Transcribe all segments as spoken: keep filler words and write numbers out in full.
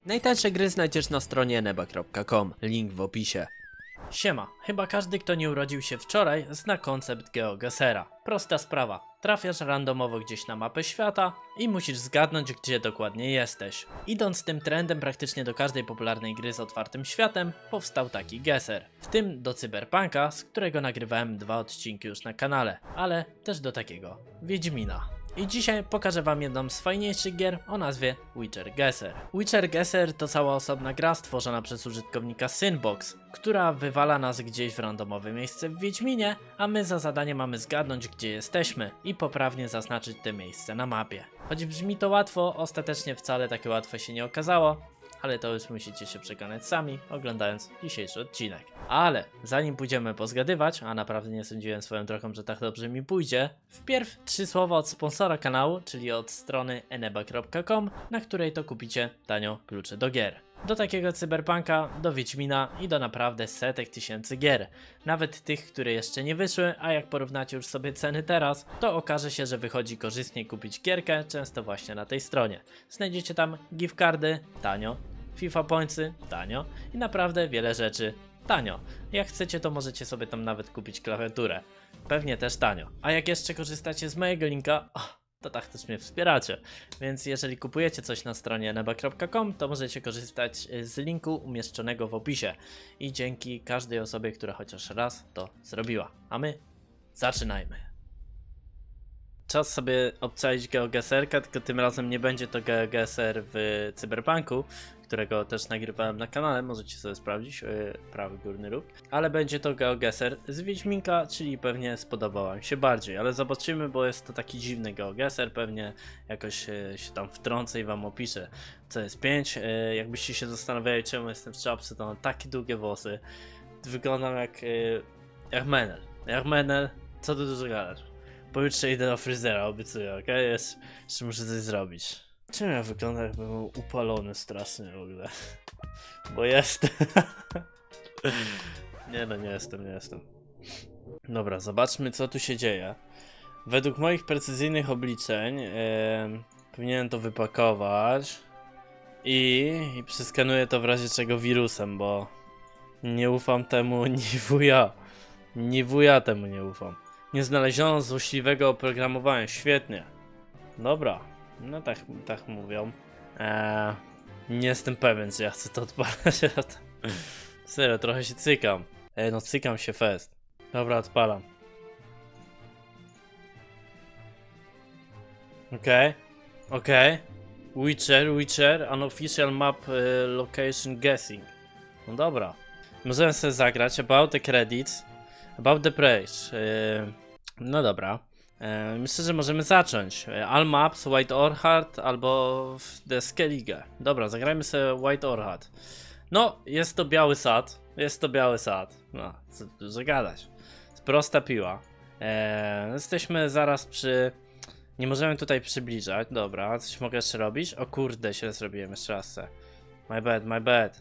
Najtańsze gry znajdziesz na stronie eneba kropka com, link w opisie. Siema, chyba każdy, kto nie urodził się wczoraj, zna koncept GeoGuessera. Prosta sprawa, trafiasz randomowo gdzieś na mapę świata i musisz zgadnąć, gdzie dokładnie jesteś. Idąc tym trendem, praktycznie do każdej popularnej gry z otwartym światem powstał taki guesser. W tym do Cyberpunka, z którego nagrywałem dwa odcinki już na kanale, ale też do takiego Wiedźmina. I dzisiaj pokażę wam jedną z fajniejszych gier o nazwie Witcher Guesser. Witcher Guesser to cała osobna gra stworzona przez użytkownika Synbox, która wywala nas gdzieś w randomowe miejsce w Wiedźminie, a my za zadanie mamy zgadnąć, gdzie jesteśmy i poprawnie zaznaczyć te miejsce na mapie. Choć brzmi to łatwo, ostatecznie wcale takie łatwe się nie okazało, ale to już musicie się przekonać sami, oglądając dzisiejszy odcinek. Ale zanim pójdziemy pozgadywać, a naprawdę nie sądziłem swoją drogą, że tak dobrze mi pójdzie, wpierw trzy słowa od sponsora kanału, czyli od strony eneba kropka com, na której to kupicie tanio klucze do gier. Do takiego Cyberpunka, do Wiedźmina i do naprawdę setek tysięcy gier. Nawet tych, które jeszcze nie wyszły, a jak porównacie już sobie ceny teraz, to okaże się, że wychodzi korzystniej kupić gierkę, często właśnie na tej stronie. Znajdziecie tam gift cardy, tanio, FIFA Pointsy, tanio i naprawdę wiele rzeczy tanio. Jak chcecie, to możecie sobie tam nawet kupić klawiaturę. Pewnie też tanio. A jak jeszcze korzystacie z mojego linka, oh, to tak też mnie wspieracie. Więc jeżeli kupujecie coś na stronie eneba kropka com, to możecie korzystać z linku umieszczonego w opisie. I dzięki każdej osobie, która chociaż raz to zrobiła. A my zaczynajmy. Czas sobie obczaić GeoGuesserkę, tylko tym razem nie będzie to GeoGuesser w Cyberpunku, którego też nagrywałem na kanale, możecie sobie sprawdzić, yy, prawy górny róg. Ale będzie to GeoGuesser z Wiedźminka, czyli pewnie spodobał wam się bardziej. Ale zobaczymy, bo jest to taki dziwny GeoGuesser, pewnie jakoś yy, się tam wtrącę i wam opiszę, co jest pięć. Yy, jakbyście się zastanawiali, czemu jestem w czapce, to mam takie długie włosy. Wyglądam jak, yy, jak Menel. Jak Menel, co tu dużo gadasz? Pojutrze idę do fryzera, obiecuję, okej? Okay? Jeszcze, jeszcze muszę coś zrobić. Czemu ja wyglądam, jakbym był upalony strasznie w ogóle? Bo jestem. Nie no, nie jestem, nie jestem. Dobra, zobaczmy, co tu się dzieje. Według moich precyzyjnych obliczeń yy, powinienem to wypakować i, i przeskanuję to w razie czego wirusem, bo nie ufam temu ni wuja. Ni wuja temu nie ufam. Nie znaleziono złośliwego oprogramowania. Świetnie. Dobra. No tak, tak mówią. Eee, nie jestem pewien, czy ja chcę to odpalać. Serio, trochę się cykam. Ej, no cykam się fest. Dobra, odpalam. Okej. Okay. Okej. Okay. Witcher, Witcher, unofficial map y, location guessing. No dobra. Możemy sobie zagrać about the credits. About the praise. Yy, no dobra. Yy, myślę, że możemy zacząć. All Maps, White Orchard albo The Skellige. Dobra, zagrajmy sobie White Orchard. No, jest to biały sad. Jest to biały sad. No, co dużo gadać. Prosta piła. Yy, jesteśmy zaraz przy... Nie możemy tutaj przybliżać. Dobra, coś mogę jeszcze robić? O kurde, się zrobiłem jeszcze raz. My bad, my bad.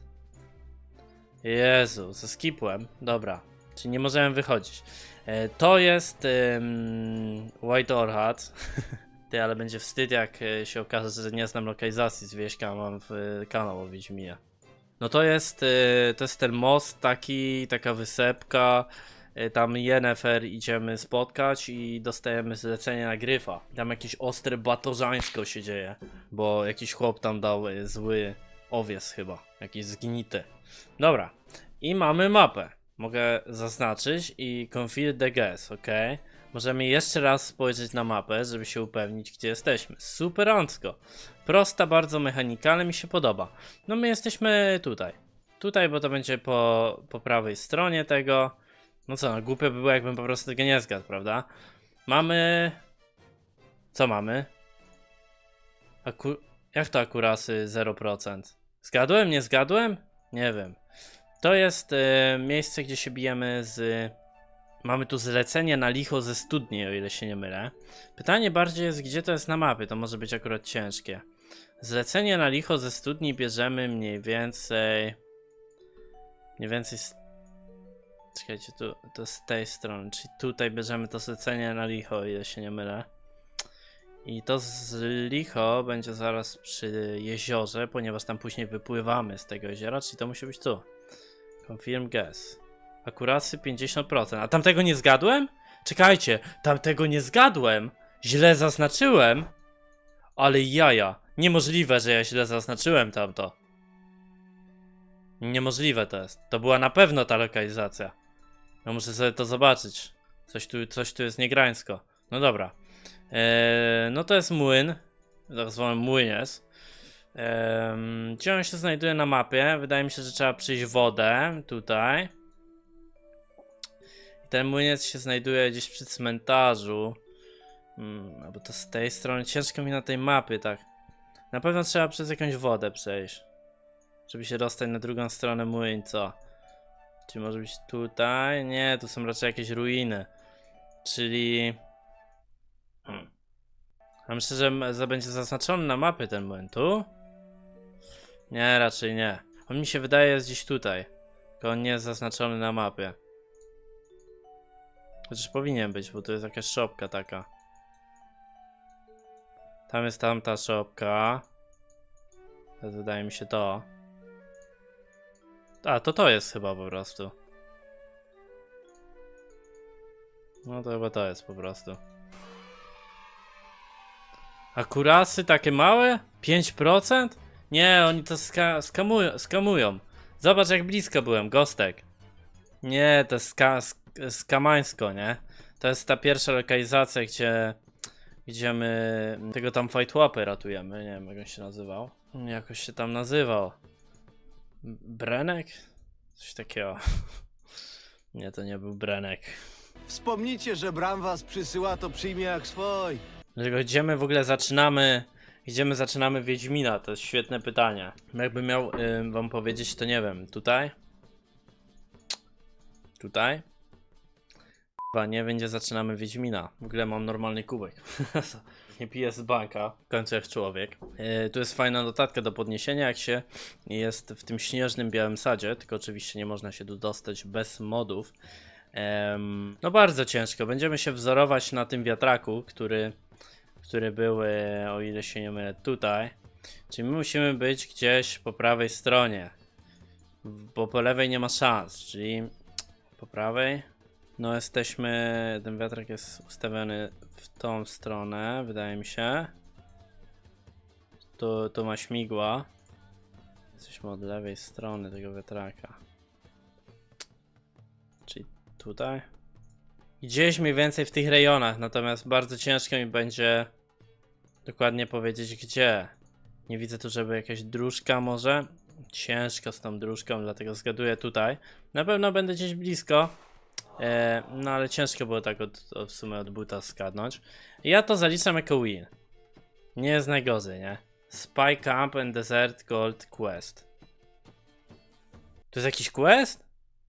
Jezu, ze skipłem. Dobra. Czyli nie możemy wychodzić. E, to jest um, White Orchard. Ty, ale będzie wstyd, jak się okaże, że nie znam lokalizacji z wieśka, mam w y, kanał o Wiedźminie. No to jest, y, to jest ten most, taki, taka wysepka. Y, tam Yennefer idziemy spotkać i dostajemy zlecenie na Gryfa. Tam jakieś ostre batorzańsko się dzieje, bo jakiś chłop tam dał y, zły owies chyba, jakiś zgnity. Dobra, i mamy mapę. Mogę zaznaczyć i confirm the guess, ok? Możemy jeszcze raz spojrzeć na mapę, żeby się upewnić, gdzie jesteśmy. Superancko. Prosta bardzo mechanika, ale mi się podoba. No my jesteśmy tutaj. Tutaj, bo to będzie po, po prawej stronie tego. No co, no głupio by było, jakbym po prostu tego nie zgadł, prawda? Mamy... Co mamy? Aku... Jak to akurasy zero procent? Zgadłem? Nie zgadłem? Nie wiem. To jest y, miejsce, gdzie się bijemy z... Mamy tu zlecenie na licho ze studni, o ile się nie mylę. Pytanie bardziej jest, gdzie to jest na mapie, to może być akurat ciężkie. Zlecenie na licho ze studni bierzemy mniej więcej... Mniej więcej... Z... Czekajcie, tu, to z tej strony, czyli tutaj bierzemy to zlecenie na licho, o ile się nie mylę. I to z licho będzie zaraz przy jeziorze, ponieważ tam później wypływamy z tego jeziora, czyli to musi być tu. Confirm guess. Akuracy pięćdziesiąt procent. A tamtego nie zgadłem? Czekajcie, tamtego nie zgadłem. Źle zaznaczyłem. Ale jaja. Niemożliwe, że ja źle zaznaczyłem tamto. Niemożliwe to jest. To była na pewno ta lokalizacja. No muszę sobie to zobaczyć. Coś tu, coś tu jest niegrańsko. No dobra. Eee, no to jest młyn. Tak zwany młyniec. Eee, gdzie on się znajduje na mapie? Wydaje mi się, że trzeba przyjść wodę. Tutaj. I ten młyniec się znajduje gdzieś przy cmentarzu. Hmm, bo to z tej strony ciężko mi na tej mapie, tak. Na pewno trzeba przez jakąś wodę przejść. Żeby się dostać na drugą stronę młyńca. Czy może być tutaj? Nie, tu są raczej jakieś ruiny. Czyli... Hmm. A myślę, że będzie zaznaczony na mapie ten młyn. Tu? Nie, raczej nie. On mi się wydaje jest gdzieś tutaj. Tylko on nie jest zaznaczony na mapie. Chociaż powinien być, bo tu jest jakaś szopka taka. Tam jest tamta szopka. To wydaje mi się to. A, to to jest chyba po prostu. No to chyba to jest po prostu. A kurasy takie małe? pięć procent? Nie, oni to ska skamują, skamują. Zobacz jak blisko byłem, Gostek. Nie, to jest ska sk skamańsko, nie? To jest ta pierwsza lokalizacja, gdzie... Gdzie my tego tam fightłapy ratujemy. Nie wiem jak on się nazywał. Jakoś się tam nazywał. Brenek? Coś takiego. Nie, to nie był Brenek. Wspomnijcie, że Bram was przysyła, to przyjmie jak swój. Dlatego gdzie my w ogóle zaczynamy? Gdzie my zaczynamy Wiedźmina? To jest świetne pytanie. Jakbym miał y, wam powiedzieć, to nie wiem. Tutaj? Tutaj? Chyba nie będzie zaczynamy Wiedźmina. W ogóle mam normalny kubek. Nie piję z banka. W końcu jak człowiek. Yy, tu jest fajna notatka do podniesienia, jak się jest w tym śnieżnym białym sadzie. Tylko oczywiście nie można się tu dostać bez modów. Yy, no bardzo ciężko. Będziemy się wzorować na tym wiatraku, który, który był, yy, o ile się nie mylę, tutaj. Czyli my musimy być gdzieś po prawej stronie. Bo po lewej nie ma szans. Czyli po prawej... No jesteśmy, ten wiatrak jest ustawiony w tą stronę, wydaje mi się. Tu, tu ma śmigła. Jesteśmy od lewej strony tego wiatraka. Czyli tutaj. Gdzieś mniej więcej w tych rejonach, natomiast bardzo ciężko mi będzie dokładnie powiedzieć gdzie. Nie widzę tu, żeby jakaś dróżka może. Ciężko z tą dróżką, dlatego zgaduję tutaj. Na pewno będę gdzieś blisko. E, no ale ciężko było tak od, od, w sumie od buta skadnąć. Ja to zaliczam jako win. Nie jest najgorzej, nie? Spy Camp and Desert Gold Quest. To jest jakiś quest?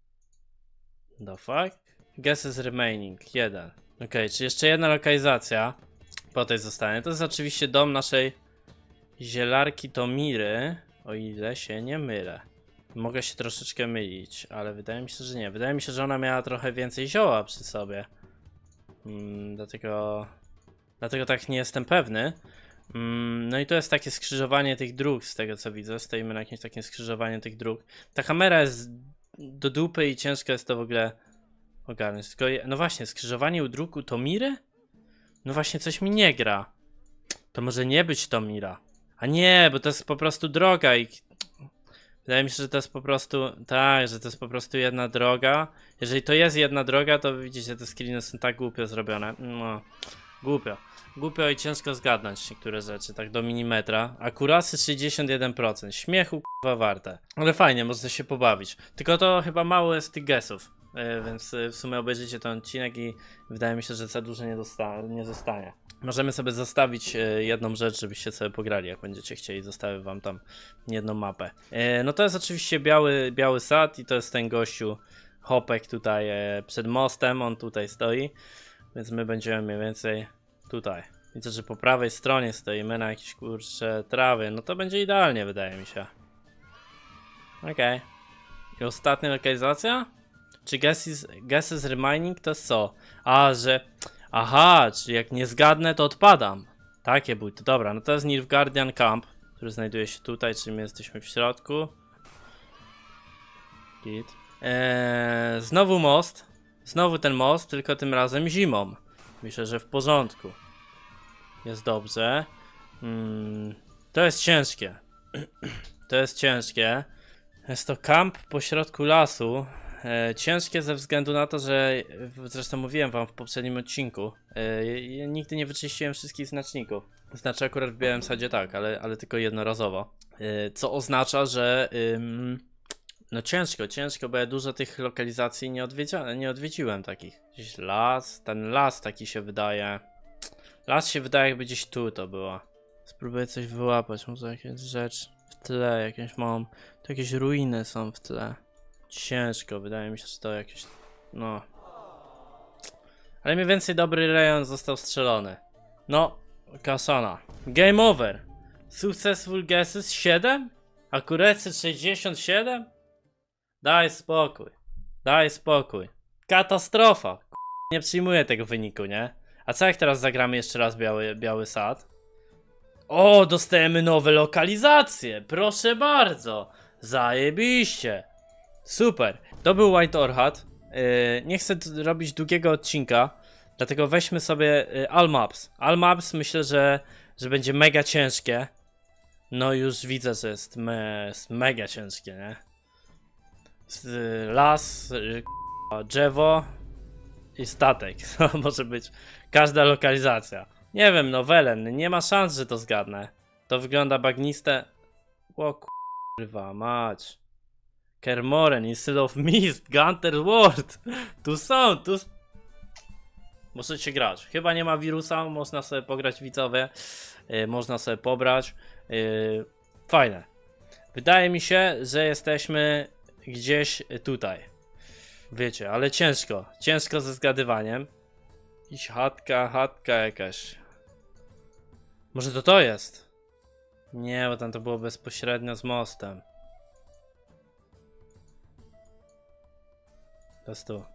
The fuck? Guesses remaining. Jeden. Ok, czy jeszcze jedna lokalizacja po tej zostanie. To jest oczywiście dom naszej zielarki Tomiry. O ile się nie mylę. Mogę się troszeczkę mylić, ale wydaje mi się, że nie. Wydaje mi się, że ona miała trochę więcej zioła przy sobie. Mm, dlatego... Dlatego tak nie jestem pewny. Mm, no i to jest takie skrzyżowanie tych dróg, z tego co widzę. Stoimy na jakimś takim skrzyżowaniu tych dróg. Ta kamera jest do dupy i ciężko jest to w ogóle ogarnąć. Tylko je... No właśnie, skrzyżowanie u dróg u Tomiry? No właśnie, coś mi nie gra. To może nie być Tomira. A nie, bo to jest po prostu droga i... Wydaje mi się, że to jest po prostu, tak, że to jest po prostu jedna droga. Jeżeli to jest jedna droga, to widzicie, te screeny są tak głupio zrobione. No, głupio. Głupio i ciężko zgadnąć niektóre rzeczy, tak do milimetra. Akurasy sześćdziesiąt jeden procent. Śmiechu k***a warte. Ale fajnie, można się pobawić. Tylko to chyba mało jest tych guessów. Yy, więc yy, w sumie obejrzycie ten odcinek i wydaje mi się, że za dużo nie, nie zostanie. Możemy sobie zostawić yy, jedną rzecz, żebyście sobie pograli, jak będziecie chcieli. Zostawię wam tam jedną mapę. Yy, no to jest oczywiście biały, biały sad i to jest ten gościu Hopek tutaj yy, przed mostem. On tutaj stoi, więc my będziemy mniej więcej tutaj. Widzę, że po prawej stronie stoimy na jakieś kurcze trawy. No to będzie idealnie, wydaje mi się. Okej. Okay. I ostatnia lokalizacja? Czy guesses, guesses remaining to jest co? A, że... Aha, czyli jak nie zgadnę, to odpadam. Takie bójty. Dobra, no to jest Nilfgaardian Camp, który znajduje się tutaj, czyli my jesteśmy w środku. Git. Eee, znowu most. Znowu ten most, tylko tym razem zimą. Myślę, że w porządku. Jest dobrze. Hmm, to jest ciężkie. To jest ciężkie. Jest to kamp pośrodku lasu. E, ciężkie ze względu na to, że zresztą mówiłem wam w poprzednim odcinku. E, ja nigdy nie wyczyściłem wszystkich znaczników. Znaczy akurat w Białym Sadzie tak, ale, ale tylko jednorazowo. E, co oznacza, że ym, no ciężko, ciężko, bo ja dużo tych lokalizacji nie, odwiedzia, nie odwiedziłem takich. Gdzieś las, ten las taki się wydaje. Las się wydaje, jakby gdzieś tu to było. Spróbuję coś wyłapać, może jakieś rzecz w tle, jakieś mam. Tu jakieś ruiny są w tle. Ciężko, wydaje mi się, że to jakieś. No. Ale mniej więcej dobry rejon został strzelony. No, Kasana. Game over. Successful guesses siedem? Accuracy sześćdziesiąt siedem? Daj spokój. Daj spokój. Katastrofa. Nie przyjmuję tego wyniku, nie? A co jak teraz zagramy jeszcze raz Biały, biały Sad? O, dostajemy nowe lokalizacje. Proszę bardzo. Zajebiście. Super. To był White Orchard. Yy, nie chcę robić długiego odcinka, dlatego weźmy sobie yy, All Maps. All Maps myślę, że, że będzie mega ciężkie. No już widzę, że jest, me, jest mega ciężkie, nie? Z, las, yy, drzewo i statek. To może być każda lokalizacja. Nie wiem, no Welen, nie ma szans, że to zgadnę. To wygląda bagniste. O kurwa, mać. Kermoren, Instead of Mist, Gunter's World. Tu są, tu... Możecie grać. Chyba nie ma wirusa, można sobie pograć widzowie. Yy, można sobie pobrać. Yy, fajne. Wydaje mi się, że jesteśmy gdzieś tutaj. Wiecie, ale ciężko. Ciężko ze zgadywaniem. Jakiś chatka, chatka jakaś. Może to to jest? Nie, bo tam to było bezpośrednio z mostem. To jest tu.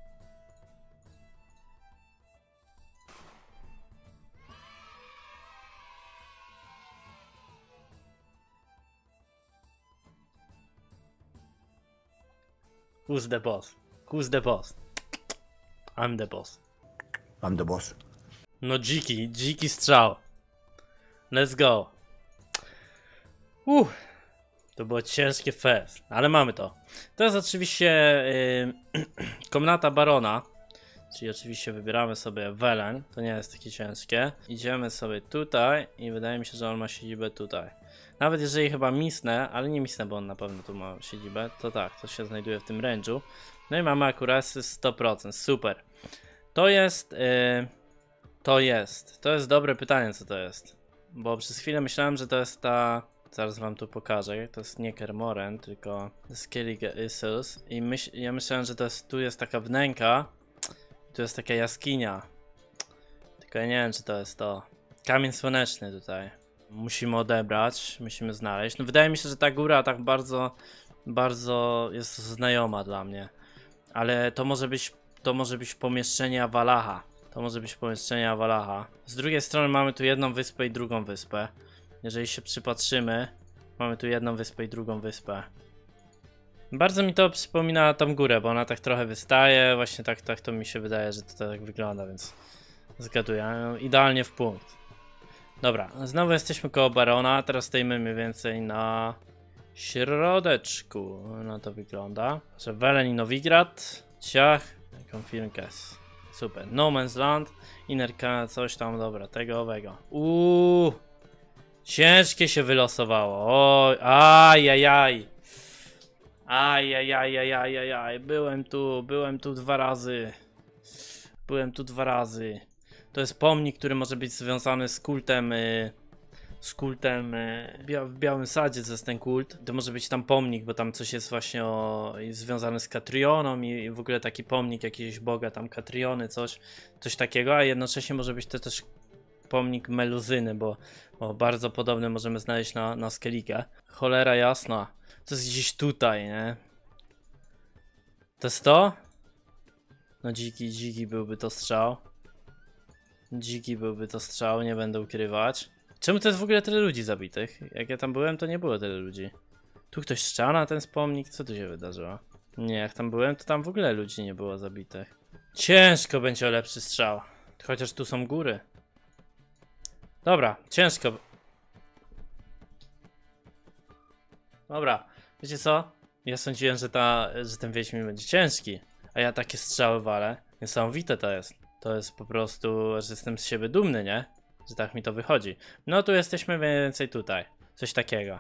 Who's the boss? Who's the boss? I'm the boss. I'm the boss. No dziki, dziki strzał. Let's go. Uff. To było ciężkie fest, ale mamy to. To jest oczywiście yy, komnata barona. Czyli oczywiście wybieramy sobie Welen. To nie jest takie ciężkie. Idziemy sobie tutaj i wydaje mi się, że on ma siedzibę tutaj. Nawet jeżeli chyba misnę, ale nie misnę, bo on na pewno tu ma siedzibę. To tak, to się znajduje w tym range'u. No i mamy akurasy sto procent. Super. To jest... Yy, to jest. To jest dobre pytanie, co to jest. Bo przez chwilę myślałem, że to jest ta... Zaraz wam tu pokażę. To jest nie Kermoren, tylko Skellige Isles. I myśl, ja myślałem, że to jest, tu jest taka wnęka. Tu jest taka jaskinia. Tylko ja nie wiem, czy to jest to. Kamień słoneczny tutaj. Musimy odebrać, musimy znaleźć. No wydaje mi się, że ta góra tak bardzo, bardzo jest znajoma dla mnie. Ale to może być, to może być pomieszczenie Avalacha. To może być pomieszczenie Avalacha. Z drugiej strony mamy tu jedną wyspę i drugą wyspę. Jeżeli się przypatrzymy, mamy tu jedną wyspę i drugą wyspę. Bardzo mi to przypomina tą górę, bo ona tak trochę wystaje. Właśnie tak, tak to mi się wydaje, że to tak wygląda, więc zgaduję. Idealnie w punkt. Dobra, znowu jesteśmy koło barona. Teraz stoimy mniej więcej na środeczku. No to wygląda. Że Welen i Nowigrad. Ciach. Confirm case. Super. No Man's Land. Innerka, coś tam. Dobra, tego owego. Uuu. Ciężkie się wylosowało. Oj, ajajaj. Ajajajajajajaj. Byłem tu, byłem tu dwa razy. Byłem tu dwa razy. To jest pomnik, który może być związany z kultem. Y, z kultem y, bia w Białym Sadzie, to jest ten kult. To może być tam pomnik, bo tam coś jest właśnie o, związane z Katrioną i, i w ogóle taki pomnik jakiegoś boga, tam Katriony, coś, coś takiego, a jednocześnie może być to też pomnik Meluzyny, bo, bo bardzo podobny możemy znaleźć na, na Skellige. Cholera jasna. To jest gdzieś tutaj, nie? To jest to? No dziki, dziki byłby to strzał. Dziki byłby to strzał, nie będę ukrywać. Czemu to jest w ogóle tyle ludzi zabitych? Jak ja tam byłem, to nie było tyle ludzi. Tu ktoś strzela na ten pomnik? Co tu się wydarzyło? Nie, jak tam byłem, to tam w ogóle ludzi nie było zabitych. Ciężko będzie o lepszy strzał. Chociaż tu są góry. Dobra, ciężko. Dobra, wiecie co? Ja sądziłem, że, ta, że ten Wiedźmin będzie ciężki. A ja takie strzały walę. Niesamowite to jest. To jest po prostu, że jestem z siebie dumny, nie? Że tak mi to wychodzi. No tu jesteśmy mniej więcej tutaj. Coś takiego.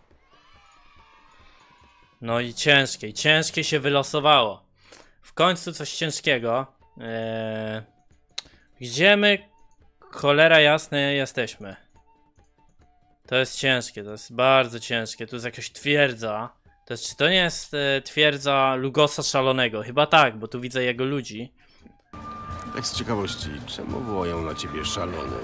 No i ciężkie, i ciężkie się wylosowało. W końcu coś ciężkiego. Eee, gdzie my, cholera jasne, jesteśmy? To jest ciężkie, to jest bardzo ciężkie. Tu jest jakaś twierdza. To jest, czy to nie jest e, twierdza Lugosa Szalonego? Chyba tak, bo tu widzę jego ludzi. Tak z ciekawości, czemu wołają na ciebie szalony?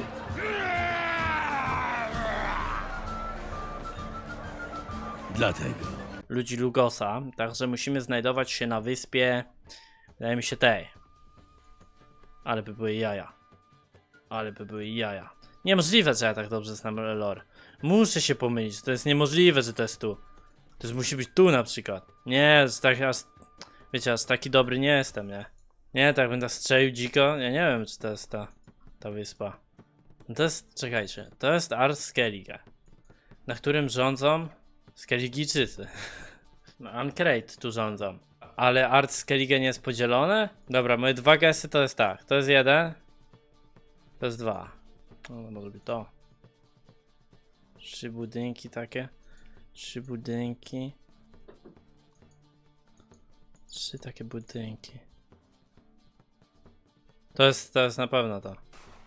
Dlatego. Ludzi Lugosa, także musimy znajdować się na wyspie, wydaje mi się tej. Ale by były jaja. Ale by były jaja. Niemożliwe, że ja tak dobrze znam lore. Muszę się pomylić, to jest niemożliwe, że to jest tu. To jest, musi być tu na przykład. Nie, z tak, aż, wiecie, aż taki dobry nie jestem, nie? Nie, tak będę strzelił dziko, ja nie wiem, czy to jest ta, ta wyspa. No to jest, czekajcie, to jest Ars Skellige, na którym rządzą Skelligijczycy. No, Ancrate tu rządzą. Ale Art Skellige nie jest podzielone? Dobra, moje dwa gesty to jest tak. To jest jeden. To jest dwa. No, może być to. Trzy budynki takie. Trzy budynki. Trzy takie budynki. To jest, to jest na pewno to.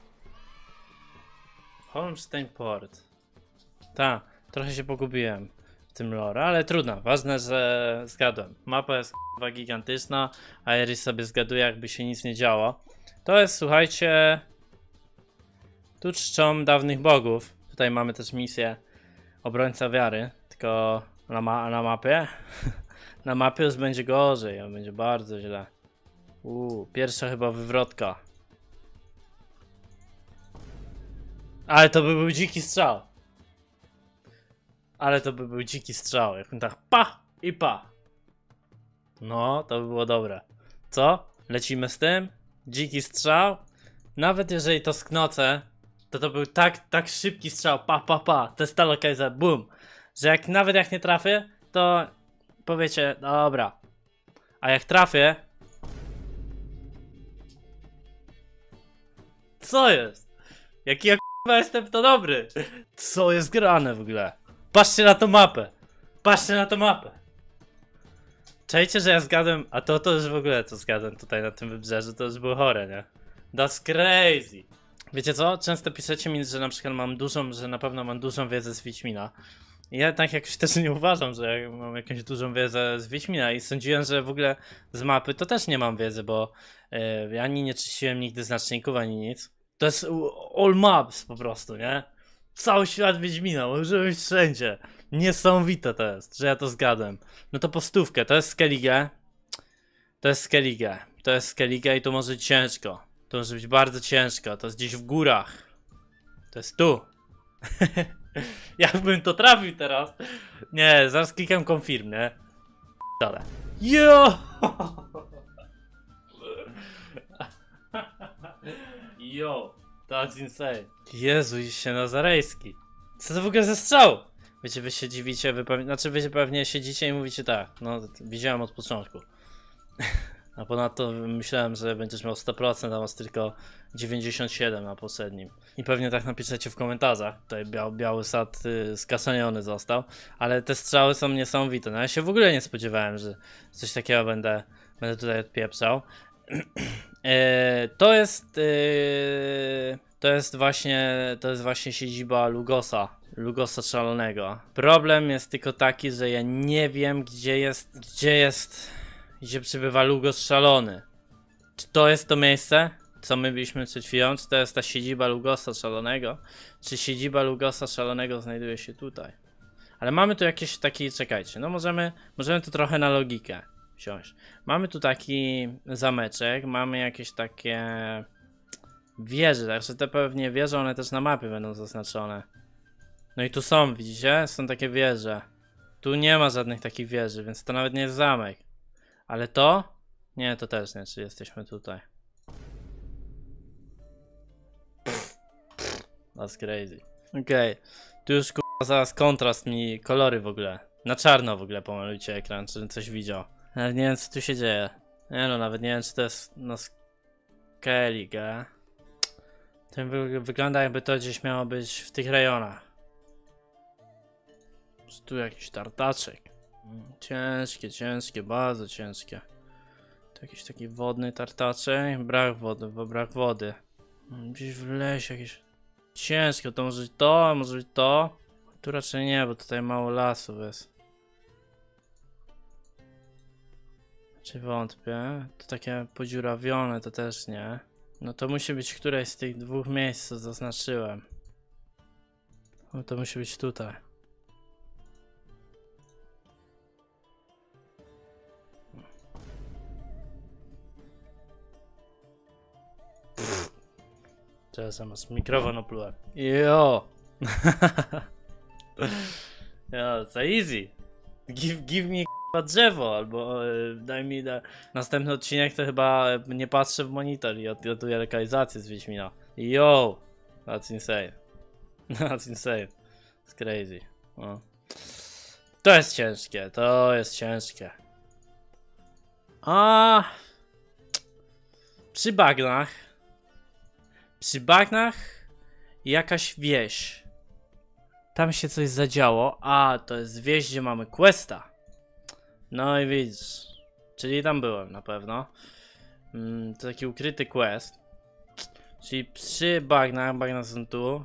Holmstein Port. Ta, trochę się pogubiłem w tym lore, ale trudno. Ważne, że zgadłem. Mapa jest k***wa gigantyczna, a Eris sobie zgaduje, jakby się nic nie działo. To jest, słuchajcie, tu czczą dawnych bogów. Tutaj mamy też misję Obrońca Wiary, tylko na, ma na mapie. Na mapie już będzie gorzej, a będzie bardzo źle. Uuu, pierwsza chyba wywrotka. Ale to by był dziki strzał. Ale to by był dziki strzał, jak tak pa i pa. No, to by było dobre. Co? Lecimy z tym? Dziki strzał? Nawet jeżeli to sknocę, to to był tak, tak szybki strzał, pa pa pa, to jest ta lokalizacja, boom. Że jak nawet jak nie trafię, to powiecie, dobra. A jak trafię... Co jest? Jaki ja k***a jestem to dobry? Co jest grane w ogóle? Patrzcie na tą mapę. Patrzcie na tą mapę. Czajcie, że ja zgadłem, a to to już w ogóle co zgadłem tutaj na tym wybrzeżu, to już było chore, nie? That's crazy. Wiecie co? Często piszecie mi, że na przykład mam dużą, że na pewno mam dużą wiedzę z Wiedźmina. I ja tak jakoś też nie uważam, że ja mam jakąś dużą wiedzę z Wiedźmina i sądziłem, że w ogóle z mapy to też nie mam wiedzy, bo yy, ja ani nie czyściłem nigdy znaczników, ani nic. To jest all maps po prostu, nie? Cały świat Wiedźmina, może być wszędzie. Niesamowite to jest, że ja to zgadłem. No to po stówkę, to jest Skellige. To jest Skellige. To jest Skellige i to może być ciężko. To może być bardzo ciężko, to jest gdzieś w górach. To jest tu. Jakbym to trafił teraz. Nie, zaraz klikam confirm, nie? Dole. Yo! Yo, that's insane. Jezu, iść się nazarejski. Co to w ogóle za strzał? Wiecie, wy się dziwicie, wy pewnie, znaczy wy się pewnie siedzicie i mówicie tak, no widziałem od początku. A ponadto myślałem, że będziesz miał sto procent, a masz tylko dziewięćdziesiąt siedem na poprzednim. I pewnie tak napiszecie w komentarzach. Tutaj biał, biały sad y, skasaniony został. Ale te strzały są niesamowite. No ja się w ogóle nie spodziewałem, że coś takiego będę, będę tutaj odpieprzał. e, to jest... E, to jest właśnie... To jest właśnie siedziba Lugosa. Lugosa Szalonego. Problem jest tylko taki, że ja nie wiem, gdzie jest... Gdzie jest... Gdzie przybywa Lugos Szalony. Czy to jest to miejsce, co my byliśmy przed chwilą? Czy to jest ta siedziba Lugosa Szalonego? Czy siedziba Lugosa Szalonego znajduje się tutaj? Ale mamy tu jakieś takie, czekajcie, no możemy, możemy tu trochę na logikę wsiąść. Mamy tu taki zameczek, mamy jakieś takie wieże, także te pewnie wieże, one też na mapie będą zaznaczone. No i tu są, widzicie? Są takie wieże. Tu nie ma żadnych takich wieży, więc to nawet nie jest zamek. Ale to? Nie, to też nie, czy jesteśmy tutaj. That's crazy. Okej, okay. Tu już kurwa zaraz kontrast mi, kolory w ogóle. Na czarno w ogóle pomalujcie ekran, czy coś widział. Ale nie wiem co tu się dzieje. Nie no, nawet nie wiem czy to jest no Skellig, e? To wy wygląda jakby to gdzieś miało być w tych rejonach. Jest tu jakiś tartaczek. Ciężkie, ciężkie, bardzo ciężkie. To jakiś taki wodny tartaczek. Brak wody, bo brak wody. Gdzieś w lesie jakieś ciężkie. To może być to, a może być to. Tu raczej nie, bo tutaj mało lasów jest. Czy wątpię? To takie podziurawione to też nie. No to musi być któreś z tych dwóch miejsc, co zaznaczyłem. No to musi być tutaj. Czasem masz mikrofon oplułem. Jo! Jo, za easy. Give, give me k***a drzewo, albo e, daj mi da... Następny odcinek to chyba nie patrzę w monitor i odgotuję lokalizację z Wiedźmina. Yo! That's insane. That's insane. It's crazy. No. To jest ciężkie, to jest ciężkie. A przy bagnach Przy bagnach jakaś wieś. Tam się coś zadziało. A, to jest wieś, gdzie mamy questa. No i widzisz. Czyli tam byłem na pewno. Mm, to taki ukryty quest. Czyli przy bagnach, bagna są tu.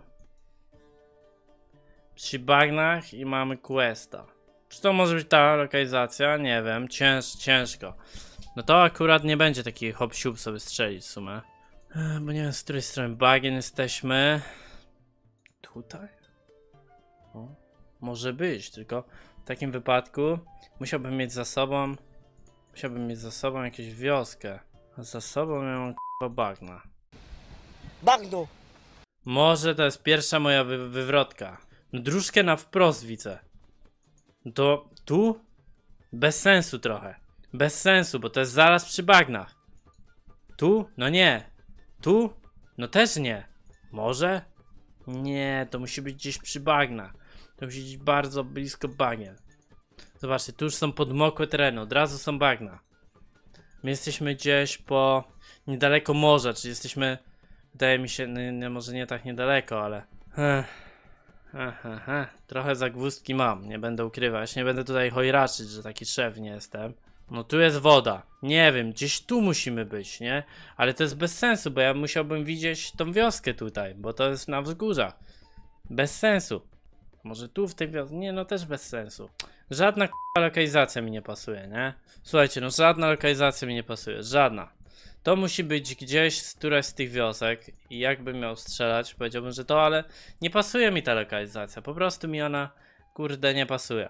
Przy bagnach i mamy questa. Czy to może być ta lokalizacja? Nie wiem. Cięż, ciężko. No to akurat nie będzie taki hop siup sobie strzelić w sumie. Bo nie wiem z której strony bagien jesteśmy. Tutaj? O, może być, tylko w takim wypadku musiałbym mieć za sobą Musiałbym mieć za sobą jakąś wioskę. A za sobą miałem k***a bagna. Bagno! Może to jest pierwsza moja wy wywrotka. No dróżkę na wprost widzę. No to tu? Bez sensu trochę. Bez sensu, bo to jest zaraz przy bagnach. Tu? No nie. Tu? No też nie. Może? Nie, to musi być gdzieś przy bagnach. To musi być bardzo blisko bagien. Zobaczcie, tu już są podmokłe tereny, od razu są bagna. My jesteśmy gdzieś po... niedaleko morza, czyli jesteśmy... Wydaje mi się, no, no, może nie tak niedaleko, ale... Ech. Ech, ech, ech. Trochę zagwozdki mam, nie będę ukrywać. Nie będę tutaj hojraczyć, że taki szef nie jestem. No tu jest woda. Nie wiem, gdzieś tu musimy być, nie? Ale to jest bez sensu, bo ja musiałbym widzieć tą wioskę tutaj, bo to jest na wzgórzach. Bez sensu. Może tu w tej wiosce? Nie, no też bez sensu. Żadna k***a lokalizacja mi nie pasuje, nie? Słuchajcie, no żadna lokalizacja mi nie pasuje, żadna. To musi być gdzieś z którejś z tych wiosek i jakbym miał strzelać, powiedziałbym, że to, ale nie pasuje mi ta lokalizacja. Po prostu mi ona, kurde, nie pasuje.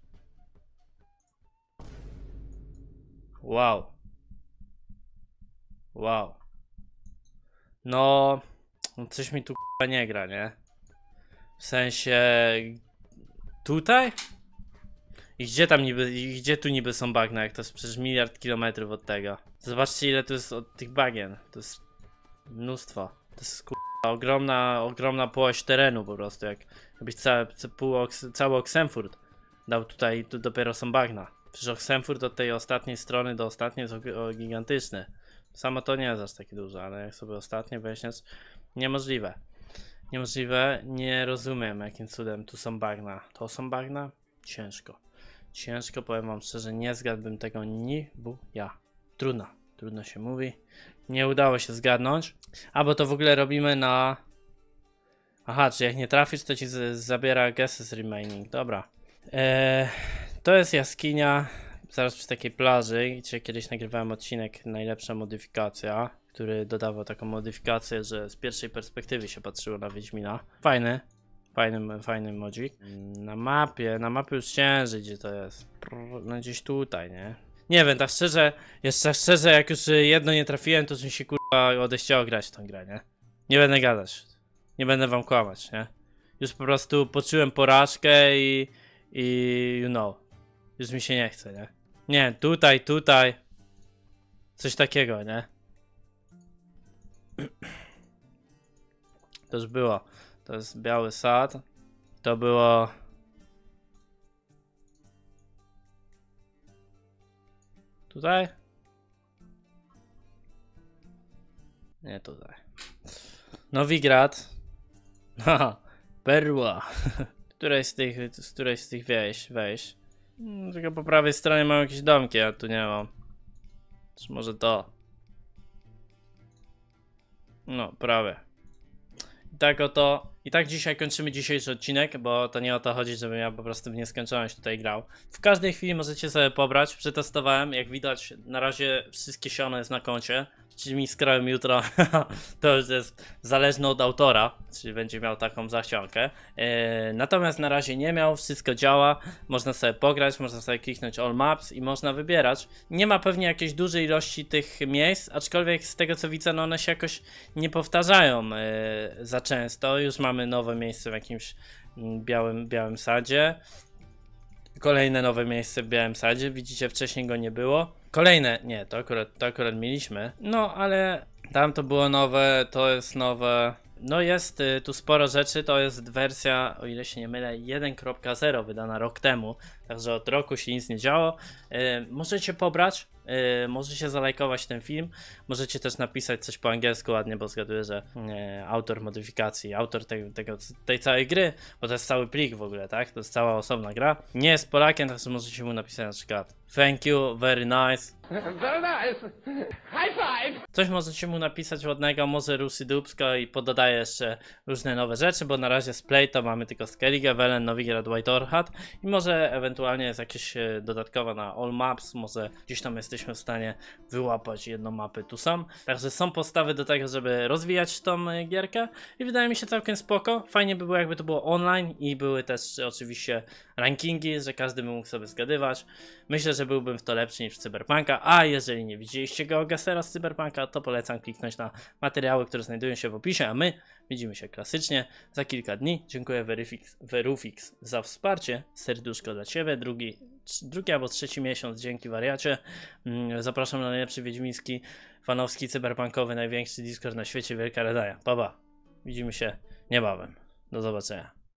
Wow. Wow. No, coś mi tu k***a nie gra, nie? W sensie... Tutaj? I gdzie tam niby, i gdzie tu niby są bagna, jak to jest przecież miliard kilometrów od tego. Zobaczcie ile tu jest od tych bagien. To jest mnóstwo. To jest k***a ogromna, ogromna płość terenu po prostu, jak jakbyś cały, cały Oxenfurt dał tutaj, tu dopiero są bagna. Przecież Oxenfurt od tej ostatniej strony do ostatniej jest gigantyczny. Samo to nie jest aż takie duże, ale jak sobie ostatnie weźmiesz, niemożliwe. Niemożliwe, nie rozumiem jakim cudem tu są bagna. To są bagna? Ciężko. Ciężko, powiem wam szczerze, nie zgadłbym tego ni bu ja. Trudno, trudno się mówi. Nie udało się zgadnąć. A bo to w ogóle robimy na... Aha, czy jak nie trafisz, to ci zabiera guesses remaining. Dobra. Eee, to jest jaskinia zaraz przy takiej plaży, gdzie kiedyś nagrywałem odcinek Najlepsza modyfikacja, który dodawał taką modyfikację, że z pierwszej perspektywy się patrzyło na Wiedźmina. Fajny. Fajny, fajny modzik. Na mapie, na mapie już ciężej, gdzie to jest. No gdzieś tutaj, nie? Nie wiem, tak szczerze, jeszcze szczerze, jak już jedno nie trafiłem, to mi się kurwa odechciało grać w tą grę, nie? Nie będę gadać. Nie będę wam kłamać, nie? już po prostu poczułem porażkę i, i you know, już mi się nie chce, nie? Nie, tutaj, tutaj, coś takiego, nie? To już było, to jest Biały Sad, to było... Tutaj? Nie tutaj. Nowigrad. Haha, perła. Której z tych, z której z tych wejść, wejść? Hmm, tylko po prawej stronie mam jakieś domki, a tu nie mam. Czy może to? No, prawie. I tak oto, i tak dzisiaj kończymy dzisiejszy odcinek, bo to nie o to chodzi, żebym ja po prostu w nieskończoność tutaj grał. W każdej chwili możecie sobie pobrać, przetestowałem, jak widać na razie wszystkie siano jest na koncie. Czyli mi skroją jutro, to już jest zależne od autora, czyli będzie miał taką zachciankę. Yy, natomiast na razie nie miał, wszystko działa, można sobie pograć, można sobie kliknąć All Maps i można wybierać. Nie ma pewnie jakiejś dużej ilości tych miejsc, aczkolwiek z tego co widzę, no one się jakoś nie powtarzają yy, za często. Już mamy nowe miejsce w jakimś yy, białym, białym sadzie. Kolejne nowe miejsce w Białym Sadzie, widzicie, wcześniej go nie było. Kolejne, nie, to akurat, to akurat mieliśmy. No, ale tam to było nowe, to jest nowe. No jest y, tu sporo rzeczy, to jest wersja, o ile się nie mylę, jeden kropka zero wydana rok temu. Także od roku się nic nie działo. Y, możecie pobrać, y, możecie zalajkować ten film. Możecie też napisać coś po angielsku ładnie, bo zgaduję, że y, autor modyfikacji, autor tego, tego, tej całej gry, bo to jest cały plik w ogóle, tak? To jest cała osobna gra. Nie jest Polakiem, także możecie mu napisać na przykład thank you, very nice. Very nice. High five. Coś możecie mu napisać ładnego, może Rusy Dubsko i pododaję jeszcze różne nowe rzeczy, bo na razie z Play to mamy tylko Skellige, Velen, Novigrad, White Orchard i może ewentualnie jest jakieś dodatkowe na All Maps, może gdzieś tam jesteśmy w stanie wyłapać jedną mapę tu sam. Także są postawy do tego, żeby rozwijać tą gierkę i wydaje mi się całkiem spoko. Fajnie by było, jakby to było online i były też oczywiście rankingi, że każdy by mógł sobie zgadywać. Myślę, że byłbym w to lepszy niż w Cyberpunka, a jeżeli nie widzieliście GeoGesera z Cyberpunka, to polecam kliknąć na materiały, które znajdują się w opisie, a my widzimy się klasycznie za kilka dni. Dziękuję Verifix, Verufix za wsparcie, serduszko dla Ciebie, drugi, drugi albo trzeci miesiąc, dzięki wariacie. Zapraszam na najlepszy wiedźmiński, fanowski, cyberpunkowy, największy Discord na świecie, wielka redaja. Pa, pa. Widzimy się niebawem. Do zobaczenia.